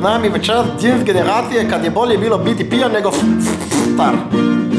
nami večeras Divs generacije, kad je bolje bilo biti pijan nego star.